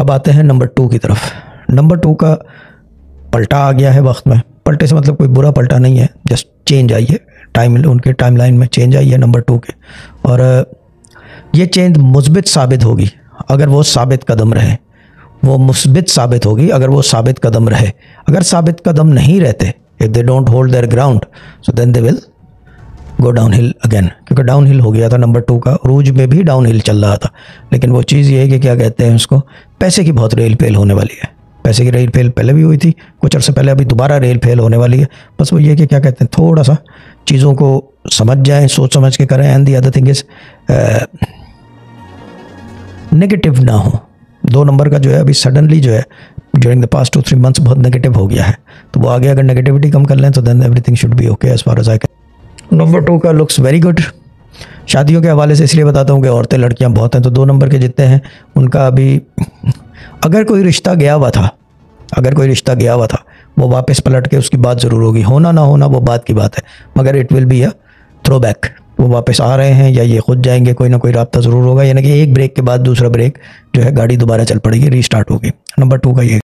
अब आते हैं नंबर 2 की तरफ। नंबर 2 का पलटा आ गया है वक्त में। पलटे से मतलब कोई बुरा पलटा नहीं है, जस्ट चेंज आई है, उनके टाइमलाइन में चेंज आई है नंबर 2 के। और ये चेंज मुस्बित साबित होगी अगर वो साबित कदम रहे, वो मुस्बित साबित होगी अगर वो साबित कदम रहे। अगर साबित कदम नहीं रहते, if they don't hold their ground, so then they will go downhill again, क्योंकि डाउन हिल हो गया था नंबर 2 का। रूज में भी डाउन हिल चल रहा था, लेकिन वो चीज़ ये है कि क्या कहते हैं उसको, पैसे की बहुत रेल फेल होने वाली है। पैसे की रेल फेल पहले भी हुई थी कुछ अर्से पहले, अभी दोबारा रेल फेल होने वाली है। बस वो ये कि क्या कहते हैं, थोड़ा सा चीज़ों को समझ जाएं, सोच समझ के करें। And the other thing is negative ना हो। 2 नंबर का जो है अभी सडनली जो है ड्यूरिंग द पास्ट 2-3 मंथ्स बहुत नेगेटिव हो गया है, तो वो आगे अगर नेगेटिविटी कम कर लें तो then everything should be okay as far as I can. Number 2 का लुक्स वेरी गुड। शादियों के हवाले से इसलिए बताता हूँ कि औरतें लड़कियाँ बहुत हैं, तो 2 नंबर के जितने हैं उनका अभी अगर कोई रिश्ता गया हुआ था, वो वापस पलट के उसकी बात ज़रूर होगी। होना ना होना वो बात की बात है, मगर it will be a throwback. वो वापस आ रहे हैं या ये खुद जाएंगे, कोई ना कोई राब्ता ज़रूर होगा, यानी कि एक ब्रेक के बाद दूसरा ब्रेक जो है गाड़ी दोबारा चल पड़ेगी, रीस्टार्ट होगी। नंबर 2 का ये